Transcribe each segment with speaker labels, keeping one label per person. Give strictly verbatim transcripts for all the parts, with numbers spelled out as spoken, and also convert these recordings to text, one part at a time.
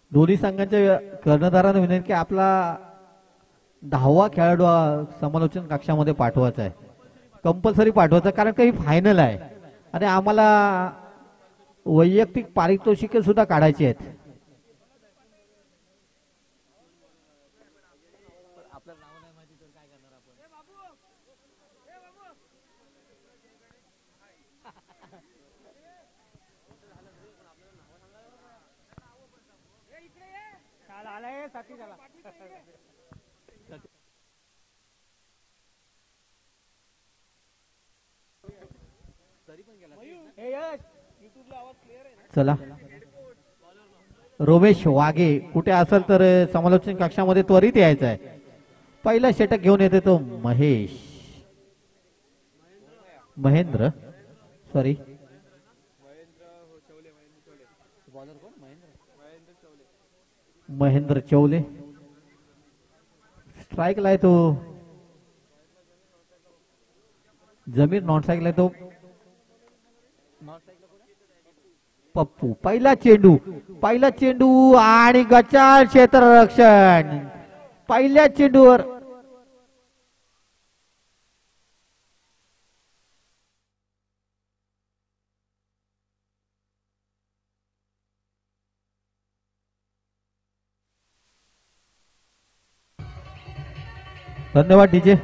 Speaker 1: दोन्ही संघांच्या कर्णधारांना विनंती की आपला दहावा खेळाडू समालोचन कक्षामध्ये पाठवायचा आहे, कंपल्सरी पाठवायचा, कारण काही फायनल आहे आणि आम्हाला वैयक्तिक पारितोषिके सुद्धा काढायची आहेत. चला रोमेश वाघे कुठे असेल तर समालोचन कक्षामध्ये त्वरित यायचं आहे. पहिला षटक घेऊन येते तो महेश महेंद्र सॉरी महेंद्र चौले. स्ट्राईकला आहे तो जमीर, नॉन स्ट्राईकला आहे तो पप्पू. पहिला चेंडू पहिला चेंडू आणि गचाळ क्षेत्ररक्षण. पहिल्या चेंडूवर धन्यवाद डीजे.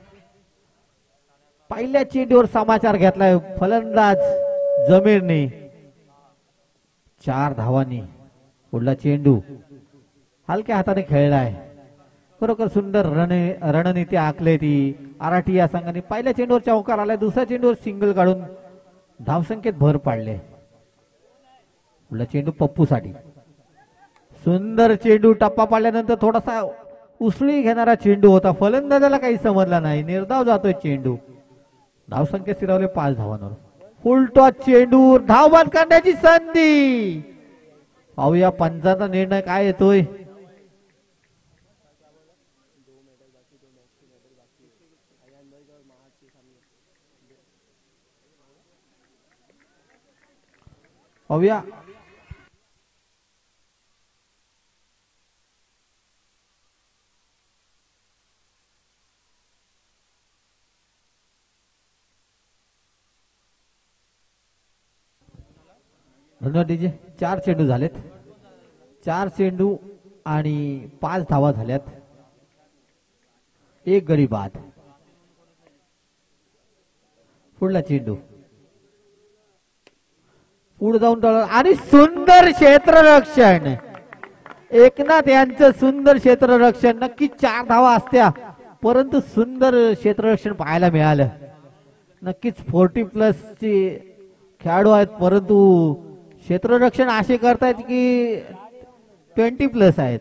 Speaker 1: पहिल्या चेंडूवर समाचार घेतलाय फलंदाज जमीरने. चार धावांनी पुढला चेंडू हलक्या हाताने खेळलाय. खरोखर सुंदर रण रणनीती आखली ती आराठी या संघाने. पहिल्या चेंडूवर चौकार आलाय, दुसऱ्या चेंडूवर सिंगल काढून धावसंख्येत भर पाडले. पुढला चेंडू पप्पू साठी. सुंदर चेंडू. टप्पा पाडल्यानंतर थोडासा उसळी घेणारा चेंडू होता, फलंदाजाला काही समजला नाही, निर्धाव जातोय चेंडू. धावसंख्या स्थिरावले पाच धावांवर. फुलटॉस चेंडू, धावबाद करण्याची संधी. पाहूया पंचाचा निर्णय काय येतोय. पाहूया. धन्यवाद डीजे. चार चेंडू झालेत, चार चेंडू आणि पाच धावा झाल्यात. एक गडी बाद. पुढला चेंडू पुढे जाऊन आणि सुंदर क्षेत्ररक्षण. एकनाथ यांचं सुंदर क्षेत्ररक्षण. नक्की चार धावा असत्या, परंतु सुंदर क्षेत्ररक्षण पाहायला मिळालं. नक्कीच फोर्टी प्लस चे खेळाडू आहेत, परंतु क्षेत्ररक्षण असे करतायत की ट्वेंटी प्लस आहेत.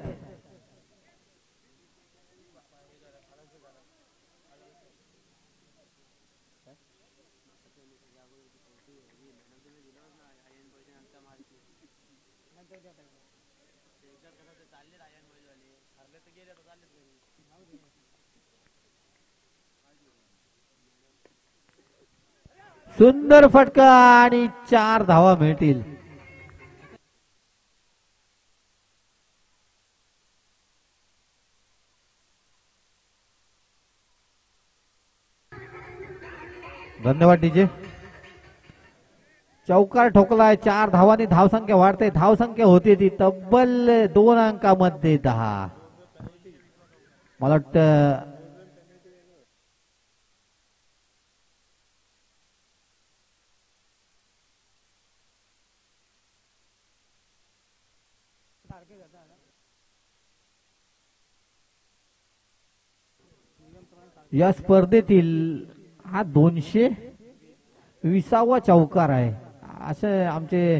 Speaker 1: सुंदर फटका आणि चार धावा मिळतील. धन्यवाद डीजे. चौकार ठोकलाय, चार धावांनी धावसंख्या वाढते. धावसंख्या होती ती तब्बल दोन अंकामध्ये दहा. मला वाटतं या स्पर्धेतील हा दोनशे विसावा चौकार आहे असं आमचे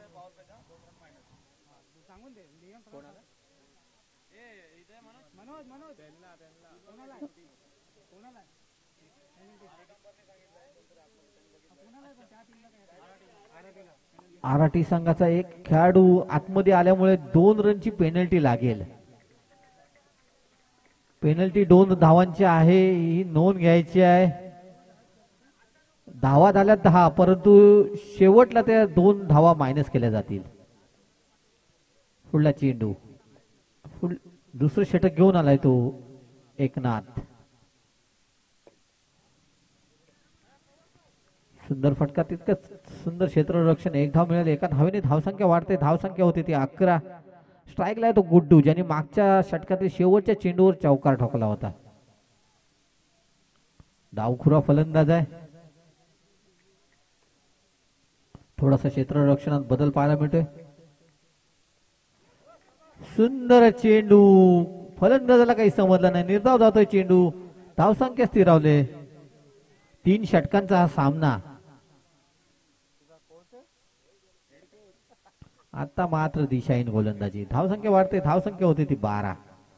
Speaker 1: आराठी संघाचा एक खेळाडू आतमध्ये आल्यामुळे दोन रनची पेनल्टी लागेल. पेनल्टी दोन धावांची आहे, ही नोंद घ्यायची आहे. धावा झाल्या दहा, परंतु शेवटला त्या दोन धावा मायनस केल्या जातील. पुढला चेंडू पुढ दुसरं षटक घेऊन आलाय तो एकनाथ. सुंदर फटका, तितकंच सुंदर क्षेत्ररक्षण. एक धाव मिळाली. एका धावेने धावसंख्या वाढते. धावसंख्या होती ती अकरा. स्ट्राईकला आहे तो गुड्डू, ज्याने मागच्या षटकातील शेवटच्या चेंडूवर चौकार ठोकला होता. डावखुरा फलंदाज आहे. थोडासा क्षेत्ररक्षणात बदल पाहायला मिळतोय. सुंदर चेंडू, फलंदाजाला काही समजलं नाही. निर्धाव जातोय चेंडू. धावसंख्या स्थिरावले. तीन षटकांचा हा सामना. आता मात्र दिशाहीन गोलंदाजी. धावसंख्या वाढते. धावसंख्या होती ती बारा.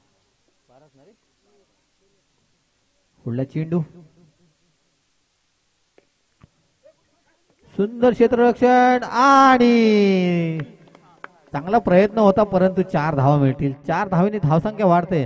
Speaker 1: पुढला चेंडू, सुंदर क्षेत्ररक्षण आणि चांगला प्रयत्न होता, परंतु चार धावा मिळतील. चार धावेने धावसंख्या वाढते.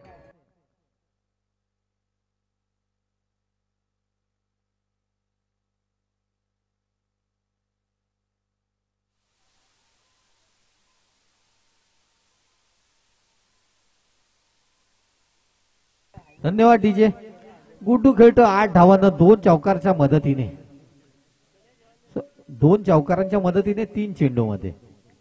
Speaker 1: धन्यवाद डीजे. गुड्डू खेळतो आठ धावांना दोन चौकारच्या मदतीने. दोन चौकारांच्या मदतीने तीन चेंडू मध्ये.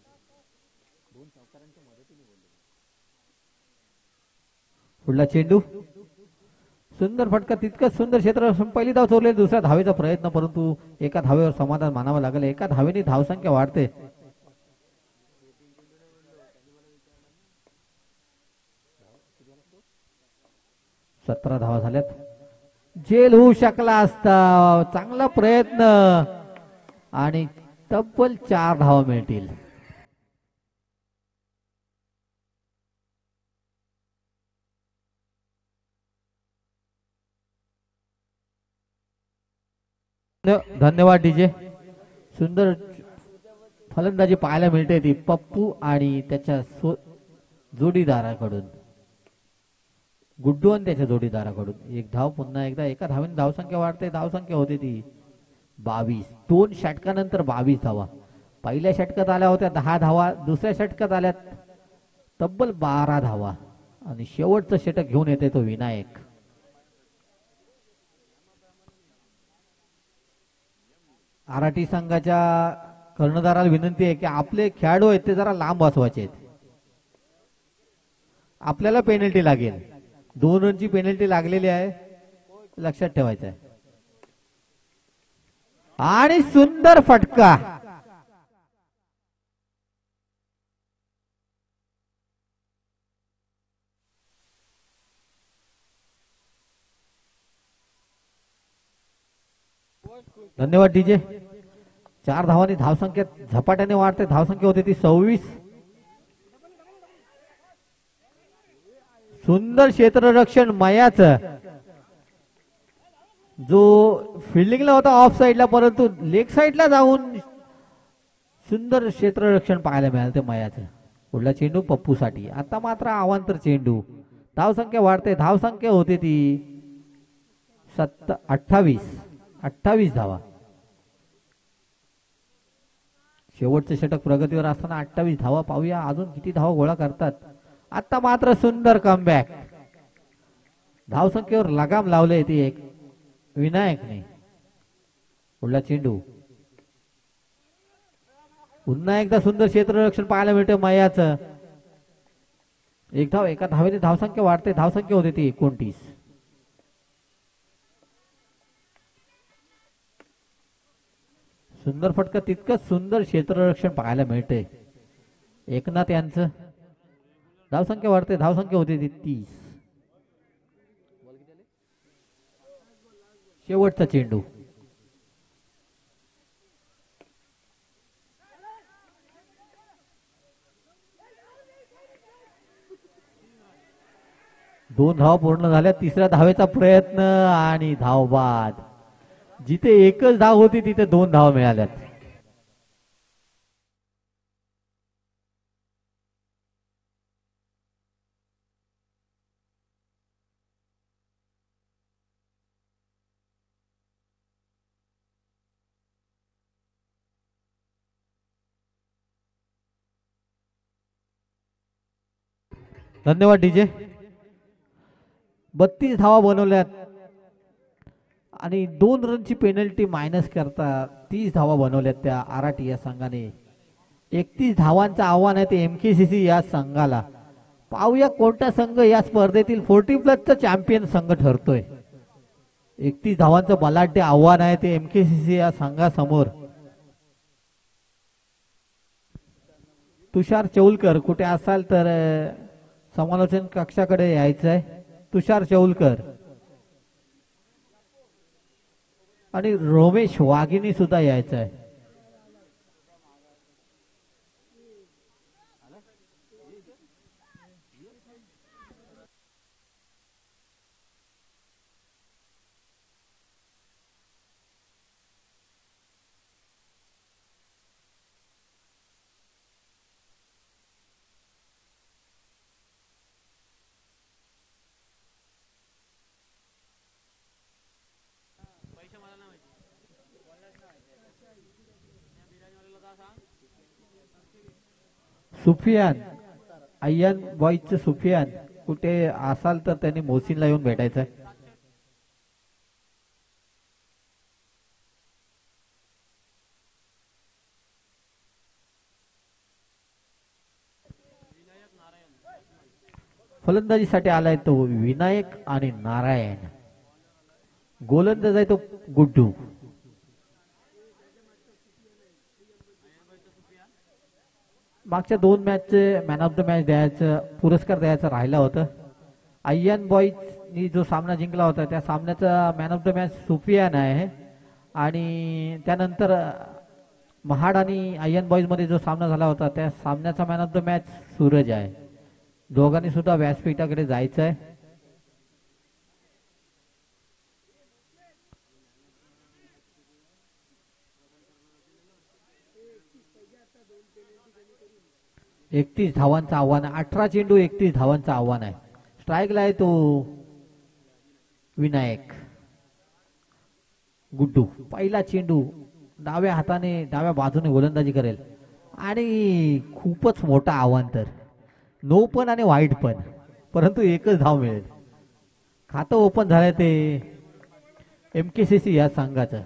Speaker 1: पुढला चेंडू, सुंदर फटका, तितकंच सुंदर क्षेत्र. पहिली धाव चोरली. दुसऱ्या धावेचा प्रयत्न, परंतु एका धावेवर समाधान मानावं लागेल. एका धावेने धावसंख्या वाढते. सतरा धावा झाल्यात. जेल होऊ शकला असता. चांगला प्रयत्न आणि तब्बल चार धावा मिळतील. धन्यवाद डीजे. सुंदर फलंदाजी पाहायला मिळते ती पप्पू आणि त्याच्या जोडीदाराकडून. गुड्डू आणि त्याच्या जोडीदाराकडून. एक धाव पुन्हा एकदा. एका धावेने धावसंख्या वाढते. धावसंख्या होते ती बावीस. दोन षटकानंतर बावीस धावा. पहिल्या षटकात आल्या होत्या दहा धावा. दुसऱ्या षटकात आल्या तब्बल बारा धावा. आणि शेवटचं षटक घेऊन येते तो विनायक. आराटी संघाच्या कर्णधाराला विनंती आहे की आपले खेळाडू आहेत ते जरा लांब बसवायचे आहेत. आपल्याला पेनल्टी लागेल. दोन रनची पेनल्टी लागलेली आहे, लक्षात ठेवायचं आहे. आणि सुंदर फटका. धन्यवाद डीजे. चार धावांनी धावसंख्या झपाट्याने वाढते. धावसंख्या होती ती सव्वीस. सुंदर क्षेत्ररक्षण मयाचं, जो फिल्डिंगला होता ऑफ साइडला, परंतु लेग साइडला जाऊन सुंदर क्षेत्ररक्षण पाहायला मिळालं ते मयाचं. पुढला चेंडू पप्पूसाठी. आता मात्र अवांतर चेंडू. धावसंख्या वाढते. धावसंख्या होते ती सत्त अठ्ठावीस. अठ्ठावीस धावा. शेवटचं षटक प्रगतीवर असताना अठ्ठावीस धावा. पाहूया अजून किती धावा गोळा करतात. आता मात्र सुंदर कमबॅक. धावसंख्येवर लगाम लावले ती एक विनायकने. पुढला चेंडू, पुन्हा एकदा सुंदर क्षेत्ररक्षण पाहायला मिळते मयाचं. एक धाव. एका धावेने धावसंख्या वाढते. धावसंख्या होते ती एकोणतीस. सुंदर फटका, तितकंच सुंदर क्षेत्ररक्षण पाहायला मिळते एकनाथ यांचं. धावसंख्या वाढते. धावसंख्या होती ती तीस. शेवटचा चेंडू, दोन धावा पूर्ण झाल्या. तिसऱ्या धावेचा प्रयत्न आणि धाव बाद. जिथे एकच धाव होती तिथे दोन धावा मिळाल्यात. धन्यवाद डीजे. बत्तीस धावा बनवल्यात आणि दोन रनची पेनल्टी मायनस करता तीस धावा बनवल्यात त्या आराटी या संघाने. एकतीस धावांचं आव्हान आहे ते एमकेसीसी या संघाला. पाहूया कोणता संघ या स्पर्धेतील फोर्टी प्लसचा चॅम्पियन संघ ठरतोय. एकतीस धावांचं बलाढ्य आव्हान आहे ते एमकेसीसी या संघासमोर. तुषार चौलकर कुठे असाल तर समालोचन कक्षाकडे यायचं आहे. तुषार चौलकर आणि रोमेश वाघिणी सुद्धा यायचं आहे. सुफियान अय्यन बॉयचं सुफियान कुठे असाल तर त्यांनी मोहसिनला येऊन भेटायचं आहे. फलंदाजीसाठी आलाय तो विनायक आणि नारायण. गोलंदाज आहे तो गुड्डू. मागच्या दोन मॅचचे मॅन ऑफ द मॅच द्यायचं पुरस्कार द्यायचा राहिला होता. अय्यन बॉईजनी जो सामना जिंकला होता त्या सामन्याचा man of the match Sufiyan आहे. आणि त्यानंतर महाड आणि अय्यन बॉईज मध्ये जो सामना झाला होता त्या सामन्याचा man of the match Suraj आहे. दोघांनी सुद्धा व्यासपीठाकडे जायचं आहे. एकतीस धावांचं आव्हान आहे. अठरा चेंडू एकतीस धावांचं आव्हान आहे. स्ट्राईकला आहे तो विनायक. गुड्डू पहिला चेंडू डाव्या हाताने डाव्या बाजूने गोलंदाजी करेल आणि खूपच मोठं आव्हान तर नो पण आणि वाईट पण परंतु एकच धाव मिळेल. खातं ओपन झालंय ते एमकेसीसी या संघाचं.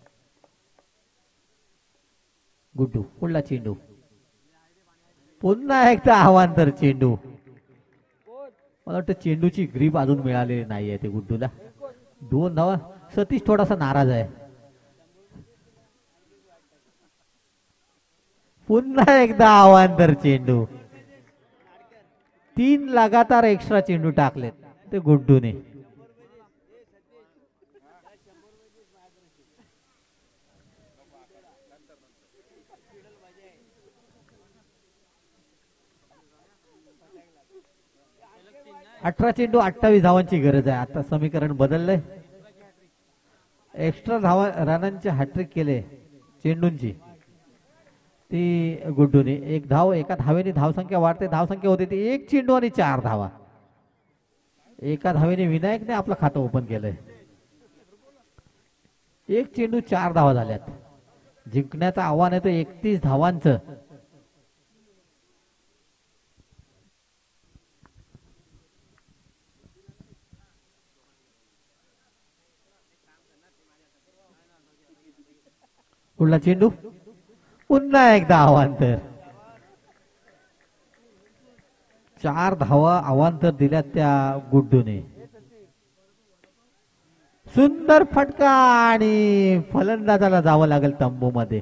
Speaker 1: गुड्डू पुढला चेंडू पुन्हा एकदा आव्हान तर चेंडू. मला वाटतं चेंडूची ग्रीप अजून मिळालेली नाहीये ते गुड्डूला. दोन धावा. सतीश थोडासा नाराज आहे. पुन्हा एकदा आव्हान तर चेंडू. तीन लगातार एक्स्ट्रा चेंडू टाकलेत ते गुड्डूने. अठरा चेंडू अठ्ठावीस धावांची गरज आहे. आता समीकरण बदललंय. एक्स्ट्रा धावा रनांचे हॅट्रिक केले चेंडूंची ती गुड्डूने. एक धाव एका धावेने धावसंख्या वाढते. धावसंख्या होते ती एक चेंडू आणि चार धावा. एका धावेने विनायकने आपलं खातं ओपन केलंय. एक चेंडू चार धावा झाल्यात. जिंकण्याचं आव्हान आहे तर एकतीस धावांचं. पुढला चेंडू पुन्हा एकदा अवांतर. चार धावा अवांतर दिल्या त्या गुड्डूने. सुंदर फटका आणि फलंदाजाला जावं लागेल तंबू मध्ये.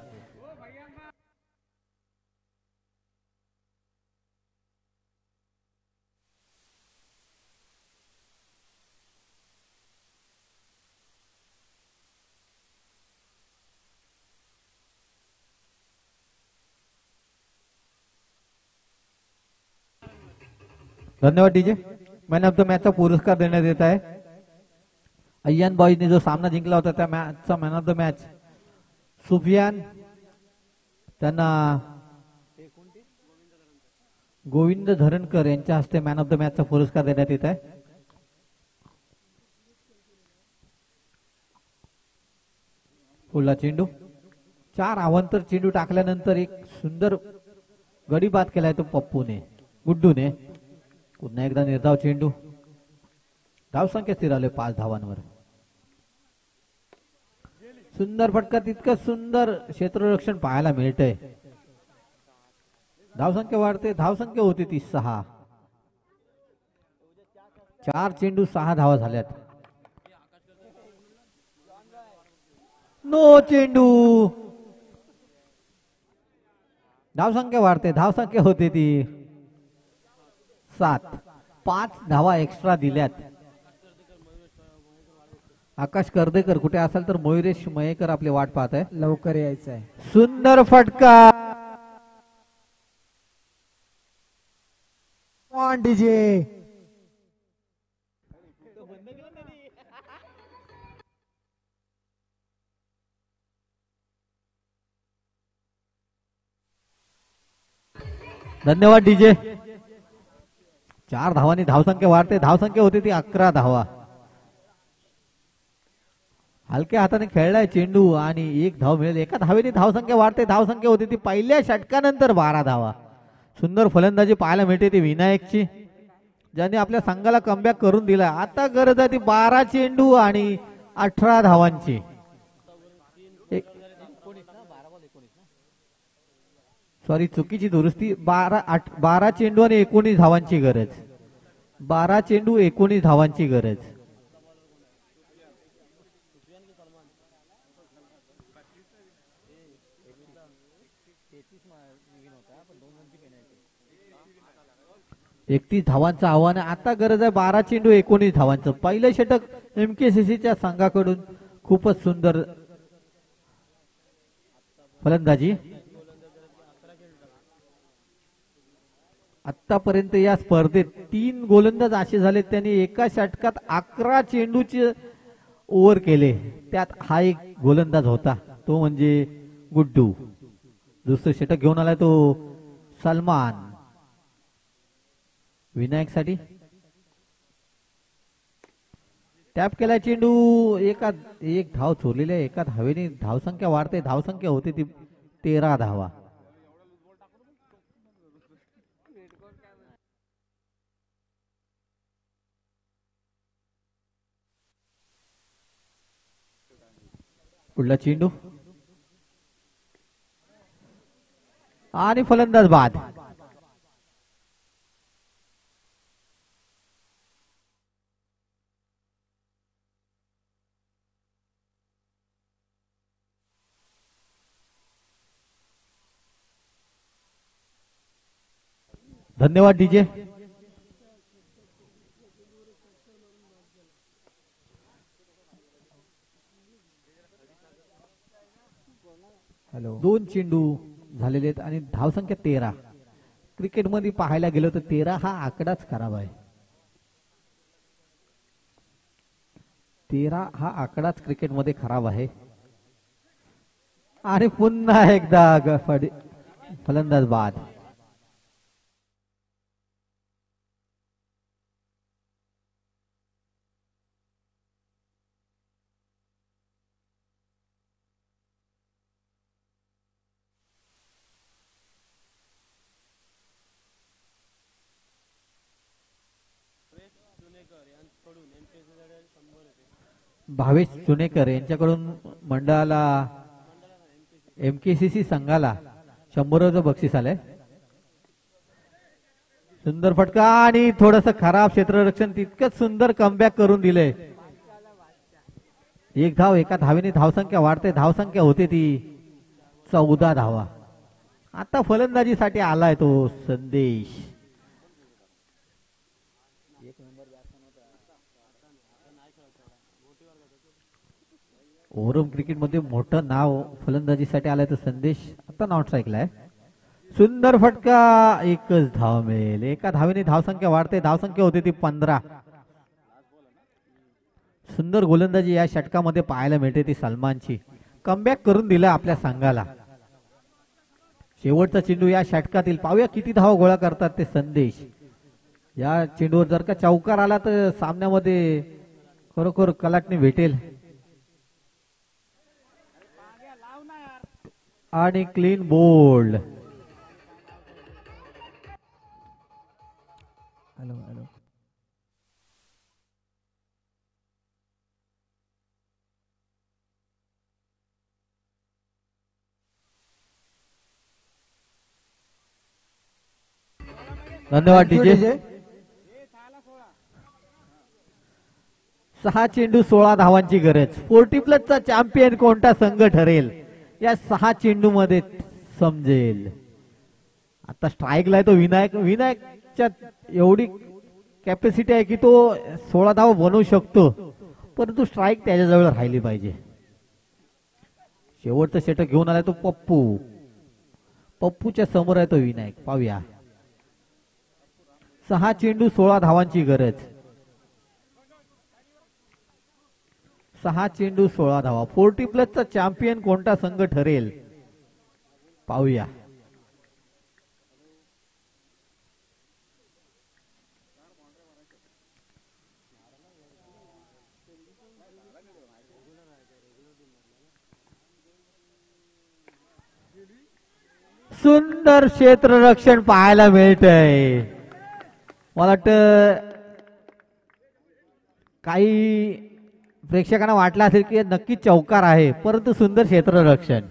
Speaker 1: धन्यवाद डीजे. मॅन ऑफ द मॅचचा पुरस्कार देण्यात येत आहे. अय्यन बॉईजने जो सामना जिंकला होता त्या मॅचचा man of the match Sufiyan. त्यांना गोविंद धरणकर यांच्या हस्ते मॅन ऑफ द मॅचचा पुरस्कार देण्यात येत आहे. पुढला चेंडू. चार अवांतर चेंडू टाकल्यानंतर एक सुंदर गडी बाद केलाय तो पप्पूने गुड्डूने. पुन्हा एकदा निर्धाव चेंडू. धावसंख्या स्थिर आले पाच धावांवर. सुंदर फटका, तितकं सुंदर क्षेत्ररक्षण पाहायला मिळतंय. धावसंख्या वाढते, धावसंख्या होती ती सहा. चार चेंडू सहा धावा झाल्यात. नो चेंडू. धावसंख्या वाढते, धावसंख्या होते ती सात. पाच धावा एक्स्ट्रा दिल्यात. आकाश कर्देकर कुठे असेल तर मयुरेश मयेकर आपली वाट पाहत आहे,
Speaker 2: लवकर यायचं आहे.
Speaker 1: सुंदर फटका.
Speaker 2: डीजे
Speaker 1: धन्यवाद डीजे. चार धावांनी धावसंख्या वाढते, धावसंख्या होती ती अकरा धावा. हलक्या हाताने खेळलाय चेंडू आणि एक धाव मिळेल. एका धावेने धावसंख्या वाढते, धावसंख्या होती ती पहिल्या षटकानंतर बारा धावा. सुंदर फलंदाजी पाहायला मिळते ती विनायकची, ज्याने आपल्या संघाला कमबॅक करून दिला. आता गरज आहे ती बारा चेंडू आणि अठरा धावांची. सॉरी चुकीची दुरुस्ती. बारा आठ बारा चेंडू आणि एकोणीस धावांची गरज. बारा चेंडू एकोणीस धावांची गरज. एकतीस धावांचं आव्हान. आता गरज आहे बारा चेंडू एकोणीस धावांचं. पहिलं षटक एमकेसीसीच्या संघाकडून खूपच सुंदर फलंदाजी. आतापर्यंत या स्पर्धेत तीन गोलंदाज असे झाले त्यांनी एका षटकात अकरा चेंडूचे ओव्हर केले. त्यात हा एक गोलंदाज होता, तो म्हणजे गुड्डू. दुसरं षटक घेऊन आलाय तो सलमान. विनायक साठी टॅप केला चेंडू. एका एक धाव चोरलेली आहे. एका धावेने धावसंख्या वाढते, धावसंख्या होते ती तेरा धावा. पुढला चेंडू आणि फलंदाज बाद. धन्यवाद डीजे.
Speaker 2: हॅलो.
Speaker 1: दोन चेंडू झालेले आहेत आणि धावसंख्या तेरा. क्रिकेटमध्ये पाहायला गेलो तर तेरा हा आकडाच खराब आहे. तेरा हा आकडाच क्रिकेटमध्ये खराब आहे. आणि पुन्हा एकदा फलंदाज बाद. भावेश चुनेकर यांच्याकडून मंडळाला एमकेसीसी संघाला शंभरचं बक्षीस आलंय. सुंदर फटका आणि थोडस खराब क्षेत्ररक्षण. तितकंच सुंदर कमबॅक करून दिलंय. एक धाव एका धावेने धावसंख्या वाढते, धावसंख्या होते ती चौदा धावा. आता फलंदाजीसाठी आलाय तो संदेश. ओव्हरऑल क्रिकेटमध्ये मोठं नाव फलंदाजीसाठी आलाय तो संदेश. आता नॉट स्ट्राईकला आहे. सुंदर फटका. एकच धाव मिळेल. एका धावेने धावसंख्या वाढते, धावसंख्या होते ती पंधरा. सुंदर गोलंदाजी या षटकामध्ये पाहायला मिळते ती सलमानची. कमबॅक करून दिलं आपल्या संघाला. शेवटचा चेंडू या षटकातील. पाहूया किती धावा गोळा करतात ते संदेश. या चेंडूवर जर का चौकार आला तर सामन्यामध्ये खरोखर कलाटणी भेटेल. आणि क्लीन बोल्ड.
Speaker 2: हॅलो हॅलो
Speaker 1: धन्यवाद
Speaker 2: Thank you,
Speaker 1: DJ.
Speaker 2: D J.
Speaker 1: सहा चेंडू सोळा धावांची गरज. फोर्टी प्लसचा चॅम्पियन कोणता संघ ठरेल या सहा चेंडू मध्ये समजेल. आता स्ट्राईकला आहे तो विनायक. विनायकच्या एवढी कॅपॅसिटी आहे की तो सोळा धावा बनवू शकतो, परंतु स्ट्राईक त्याच्याजवळ राहिली पाहिजे. शेवटचा षटक घेऊन आलाय तो पप्पू. पप्पूच्या समोर आहे तो विनायक. पाहूया. सहा चेंडू सोळा धावांची गरज. सहा चेंडू सोळा धावा. फोर्टी प्लसचा चॅम्पियन कोणता संघ ठरेल पाहूया. सुंदर क्षेत्ररक्षण पाहायला मिळतंय. मला वाटतं काही प्रेक्षकांना वाटलं असेल की नक्की चौकार आहे, परंतु सुंदर क्षेत्ररक्षण.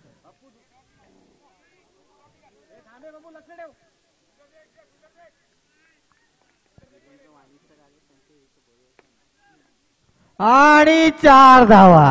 Speaker 1: आणि चार धावा.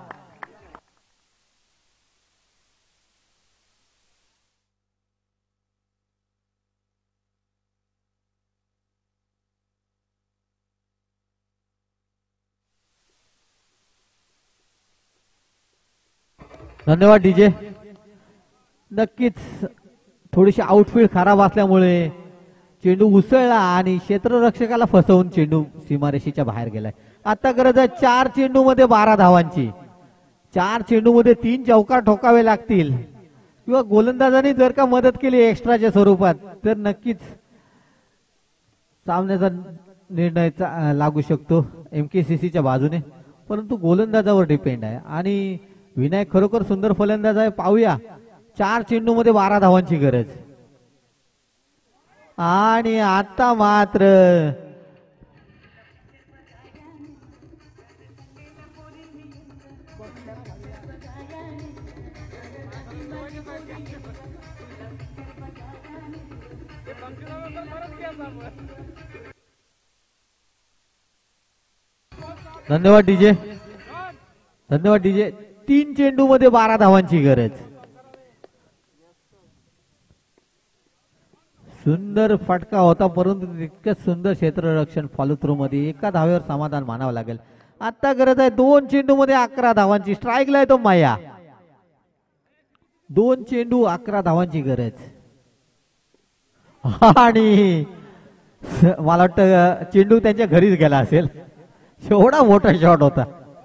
Speaker 1: धन्यवाद डीजे. नक्कीच थोडीशी आउटफील्ड खराब असल्यामुळे चेंडू उसळला आणि क्षेत्ररक्षकाला फसवून चेंडू सीमारेषेच्या बाहेर गेलाय. आता गरज आहे चार चेंडू मध्ये बारा धावांची. चार चेंडू मध्ये तीन चौकार ठोकावे लागतील किंवा गोलंदाजांनी जर का मदत केली एक्स्ट्राच्या स्वरूपात तर नक्कीच सामन्याचा निर्णय लागू शकतो एमकेसीसीच्या बाजूने, परंतु गोलंदाजावर डिपेंड आहे. आणि विनायक खरोखर सुंदर फलंदाज आहे. पाहूया. चार चेंडू मध्ये बारा धावांची गरज. आणि आता मात्र धन्यवाद डीजे. धन्यवाद डीजे. तीन चेंडू मध्ये बारा धावांची गरज. सुंदर फटका होता, परंतु तितकंच सुंदर क्षेत्ररक्षण फॉलो थ्रू मध्ये एका धावेवर समाधान मानावं लागेल. आता गरज आहे दोन चेंडू मध्ये अकरा धावांची. स्ट्राईकला आहे तो माया. दोन चेंडू अकरा धावांची गरज. आणि मला वाटतं चेंडू त्यांच्या घरीच गेला असेल, एवढा मोठा शॉट होता.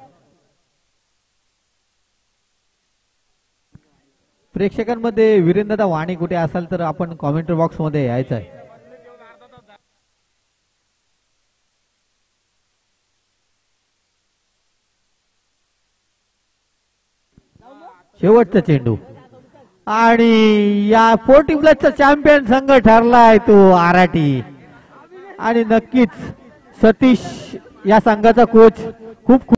Speaker 1: प्रेक्षकांमध्ये वीरेंद्रदा वाणी कुठे असाल तर आपण कॉमेंट्री बॉक्स मध्ये यायचं आहे. शेवटचा चेंडू आणि या फोर्टी प्लसचा चॅम्पियन संघ ठरलाय तो आराटी. आणि नक्कीच सतीश या संघाचा कोच खूप